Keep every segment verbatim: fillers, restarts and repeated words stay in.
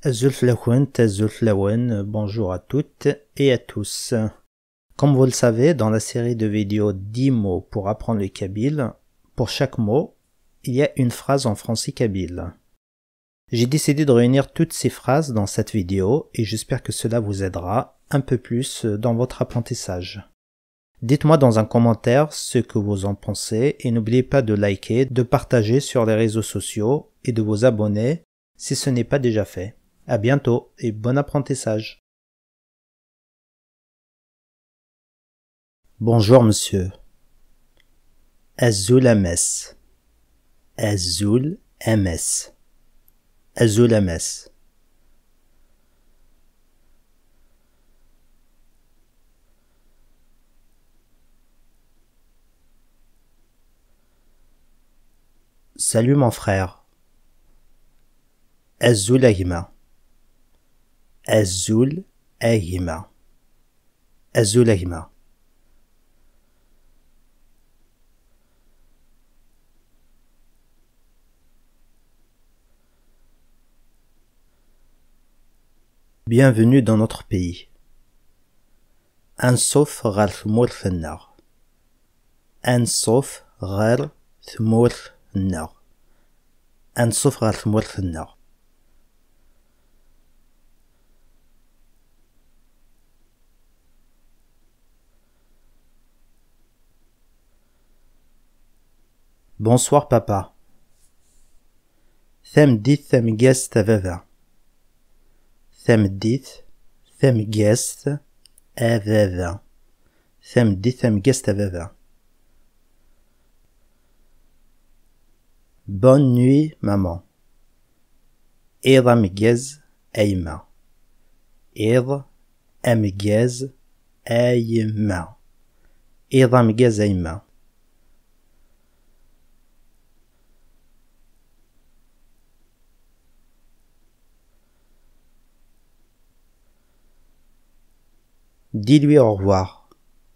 Azulflaouen, Azulflaouen, bonjour à toutes et à tous. Comme vous le savez, dans la série de vidéos dix mots pour apprendre le kabyle, pour chaque mot, il y a une phrase en français kabyle. J'ai décidé de réunir toutes ces phrases dans cette vidéo et j'espère que cela vous aidera un peu plus dans votre apprentissage. Dites-moi dans un commentaire ce que vous en pensez et n'oubliez pas de liker, de partager sur les réseaux sociaux et de vous abonner si ce n'est pas déjà fait. À bientôt et bon apprentissage. Bonjour monsieur. Azul Ames. Azul Ames. Azul Ames. Salut mon frère. Azul Ahima. Azul Ahima. Azul Ahima. Bienvenue dans notre pays. Ansof ghar thmour fennar. Ansof ghar thmour fennar. Ansof ghar thmour fennar. Bonsoir papa. Thamdit thamgast avava. Thamdit thamgast avava. Thamdit thamgast avava. Bonne nuit maman. Iḍ amgaz ayma. Iḍ amgaz ayma. Iḍ amgaz ayma. Dis-lui au revoir.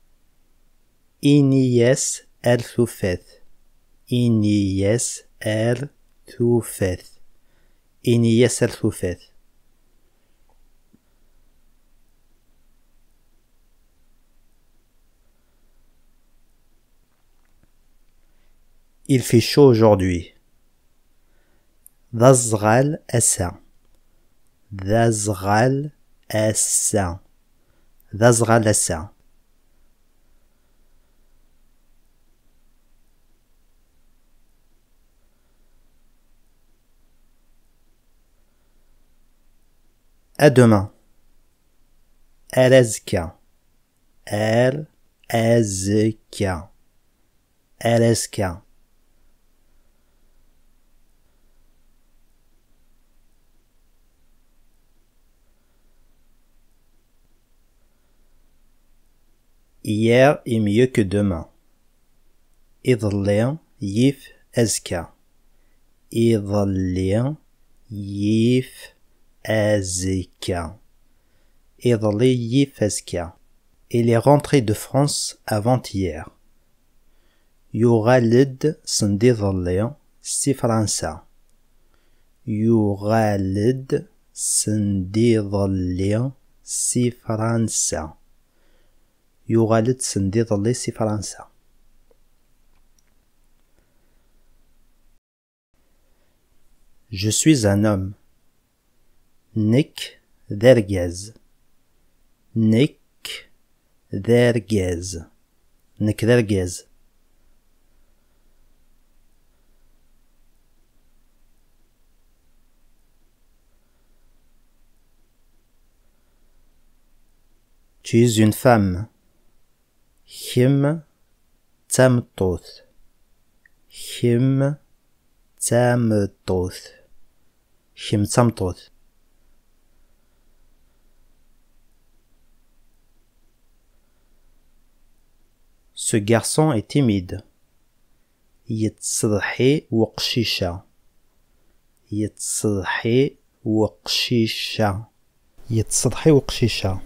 Iniyes el thufeth. Iniyes el thufeth. Iniyes el thufeth. Il fait chaud aujourd'hui. D'azghal assa. D'azghal assa. D'azghal assa. À demain. Al-azka. Al-azka. Al-azka. Hier est mieux que demain. Iḍelli yif azka. Iḍelli yif azka. Iḍelli yif azka. Il est rentré de France avant-hier. يغالد سندي ظلي سي فرنسا. يغالد سندي ظلي سي فرنسا. يغالد سندي ظلي سي فرنسا. Je suis un homme. Nek dergaz. Nek dergaz. Nek dergaz. Tu es une femme. Him tamtoth. Him tamtoth. Him tamtoth. Ce garçon est timide. يتصدحي وقشيشة. يتصدحي وقشيشة. يتصدحي وقشيشة.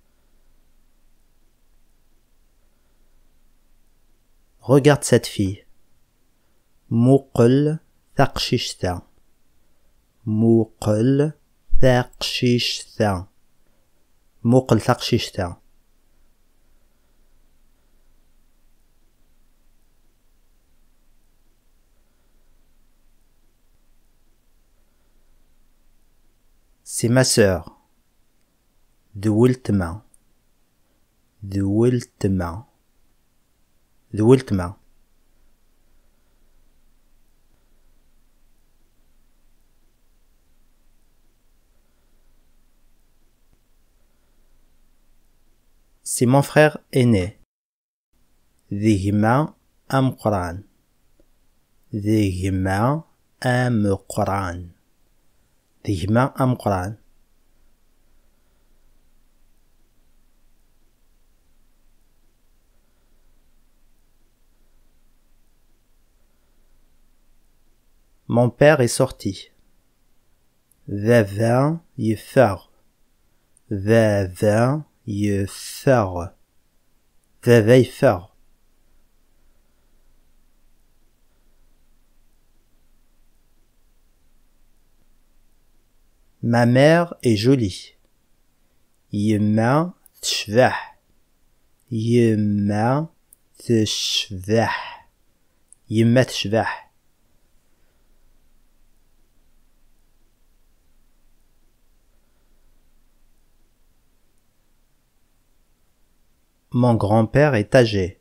Regarde cette fille. موقل تقشيشتا موقل تقشيشتا موقل تقشيشتا C'est ma sœur. دولتما دولتما دولتما C'est mon frère aîné. ذهما أم قرآن ذهما أم قرآن ذهما أم قرآن Mon père est sorti. Baba يفر Baba يفر Baba يفر Ma mère est jolie. يما تشبح يما تشبح يما تشبح Mon grand-père est âgé.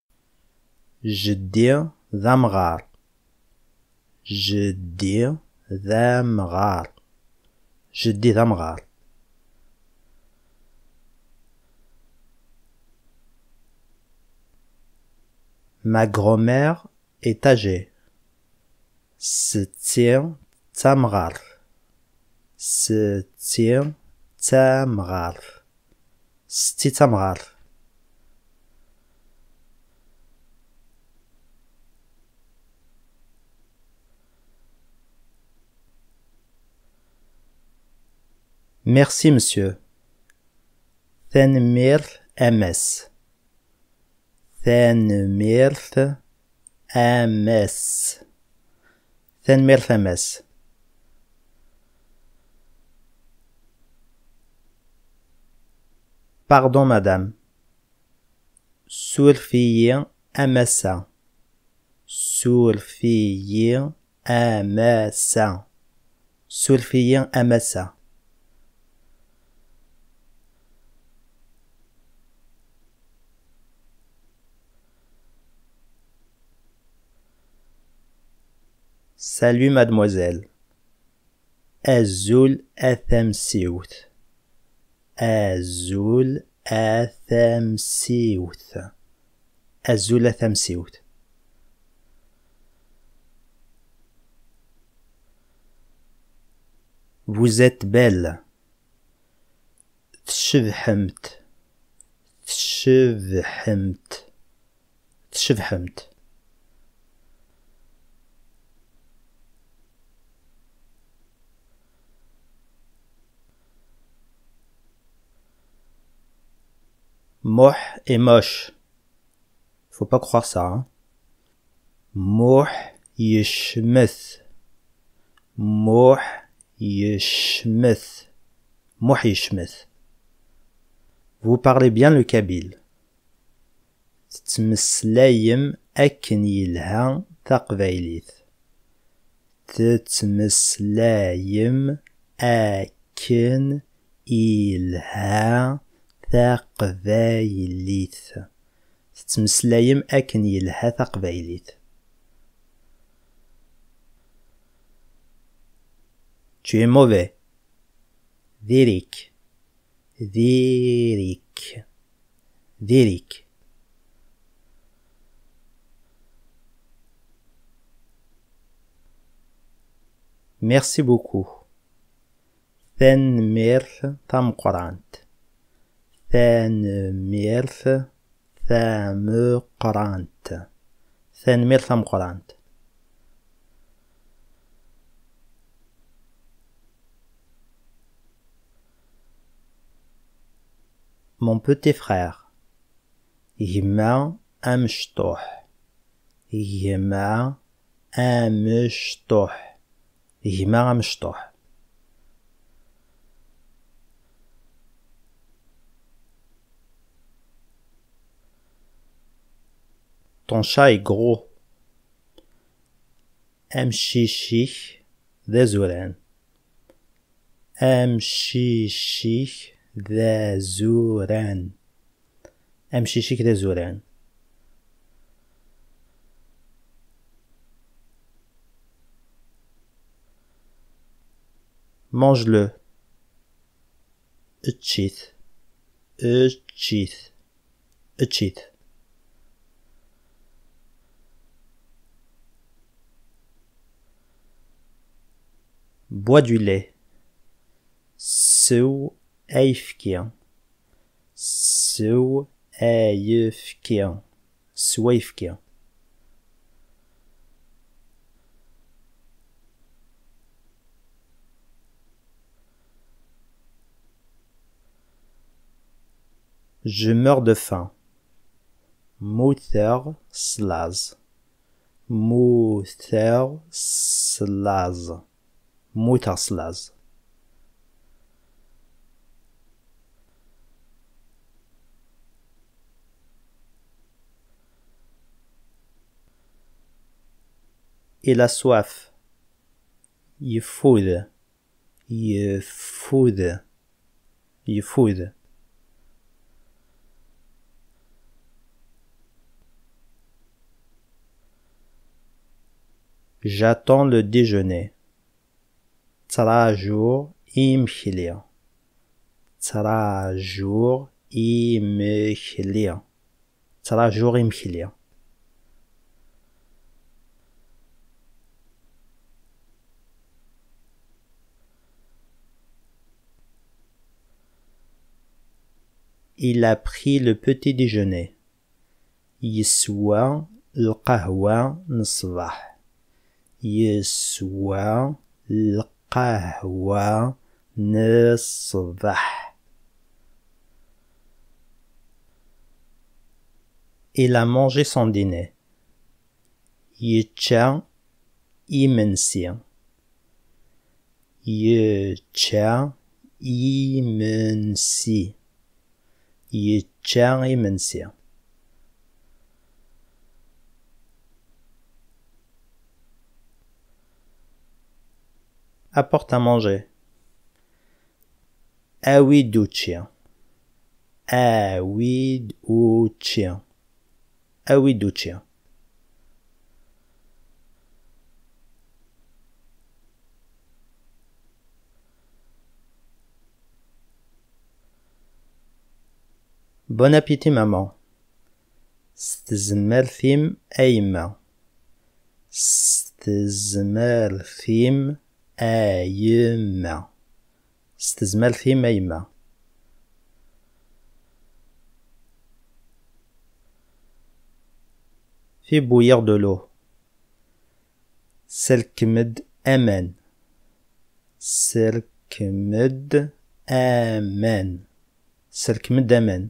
جدي ذا مغار جدي ذا مغار جدي ذا مغار Ma grand-mère est âgée. ستي تمغار ستي تمغار ستي تمغار Merci, monsieur. تنمير أمس تنمير أمس تنمير أمس Pardon, madame. سولفي أمسا سولفي أمسا سولفي أمسا Salut mademoiselle. أزول أثمسيوت أزول أثمسيوت أزول أثمسيوت Vous êtes belle. تشبحمت تشبحمت تشبحمت Moh et moche. Faut pas croire ça. Hein. Moh yishmith. Moh yishmith. Moh yishmith. Vous parlez bien le kabyle. تتمسلايم أكن يلها تقبايليت. تتمسلايم أكن يلها تقبايليت تتمسلايم أكن يلها تقبايليت Tu es mauvais. ذيريك ذيريك ذيريك Merci beaucoup. تنمير تم قرانت تنمير ثم قرانت تنمير ثم قرانت Mon petit frère. يما أمشطوح يما أمشطح gma أمشطح. Ton chat est gros. أمشيشيك ذا زوران. أمشيشيك ذا زوران. أمشيشيك ذا زوران. Mange-le. Echith. Echith. Echith. Bois du lait. Sew eifkian. Sew eifkian. Sweifkian. Je meurs de faim. Muther slaz. Muther slaz. Muther slaz. Il a soif. يفوذ. يفوذ. يفوذ. J'attends le déjeuner. تراجور إمخليا. تراجور إمخليا. تراجور إمخليا. Il a pris le petit déjeuner. يسوى القهوة نصبح. يسوى القهوة نصبح. Il a mangé son dîner. يتشا إمنسي. يتشا إمنسي. يتشا إمنسي. Apporte à manger. Awidouchia. Awidouchia. Awidouchia. Bon appétit, maman. Stezmerthim aima. Stezmerthim aima. Stezmerthim aima. Fais bouillir de l'eau. Selkmed amen. Selkmed amen. Selkmed amen.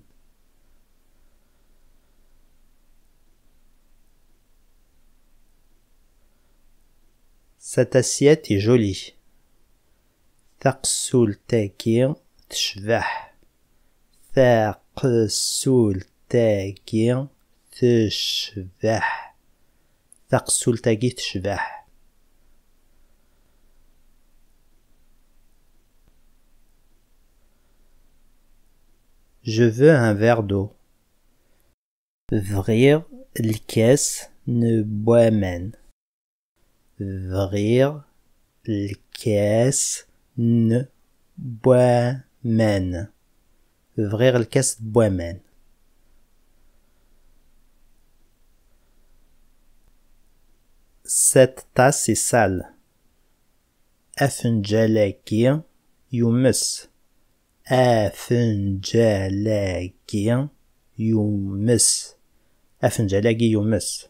Cette assiette est jolie. Taqsultaki tshbah. Taqsultaki tshbah. Taqsultaki tshbah. Je veux un verre d'eau. Vrir l'kes ne boimen. Vrir l'kes ne boimen. Vrir l'kes boimen. Cette tasse est sale. Afnjalaki yumis. Afnjalaki yumis. Afnjalaki yumis.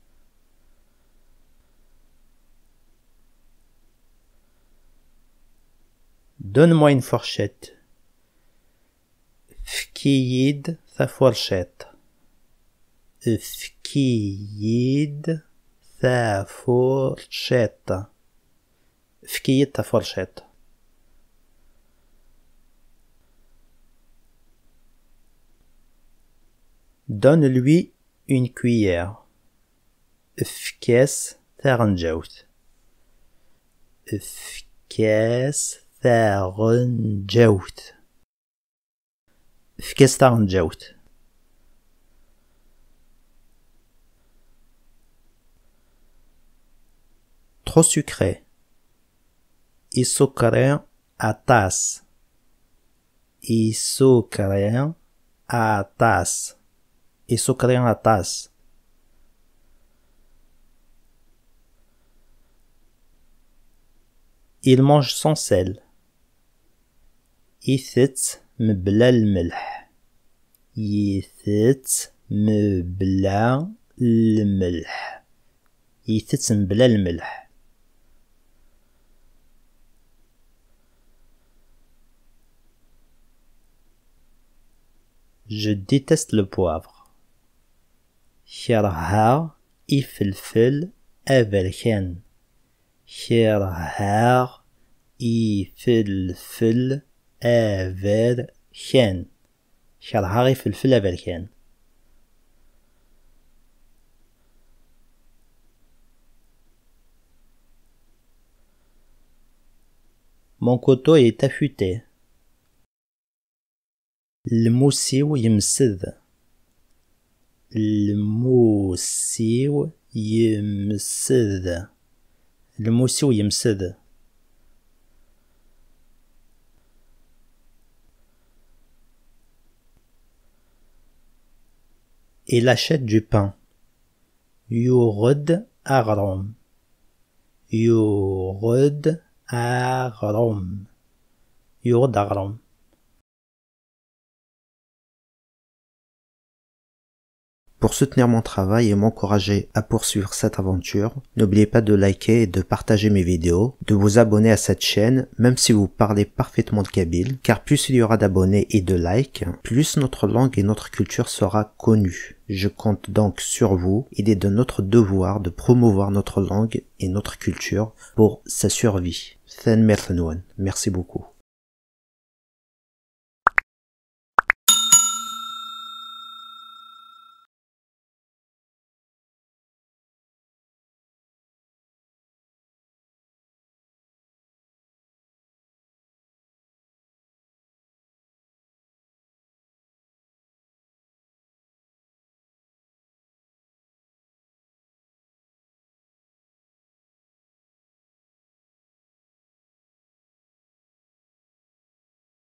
Donne-moi une fourchette. Fkiyid ta fourchette. Fkiyid تفرشيطة. فكية تفرشيط. Donne-lui une cuillère. Fkes ترنجوت. Fkes ترنجوت. Fkes ترنجوت. Trop sucré. يسكرين أطاس. يسكرين أطاس. يسكرين أطاس. Il mange sans sel. يثت مبلا الملح. يثت مبلا الملح. يثت مبلا الملح. Je déteste le poivre. كرهها يفلفل أبركان. كرهها يفلفل أبركان. كرهها يفلفل أبركان. Mon couteau est affûté. الموسيو يمسد. الموسيو يمسد. الموسيو يمسد. Il achète du pain. يورد أغرم. يورد أغرم. يورد أغرم. Pour soutenir mon travail et m'encourager à poursuivre cette aventure, n'oubliez pas de liker et de partager mes vidéos, de vous abonner à cette chaîne, même si vous parlez parfaitement le kabyle, car plus il y aura d'abonnés et de likes, plus notre langue et notre culture sera connue. Je compte donc sur vous, il est de notre devoir de promouvoir notre langue et notre culture pour sa survie. Merci beaucoup.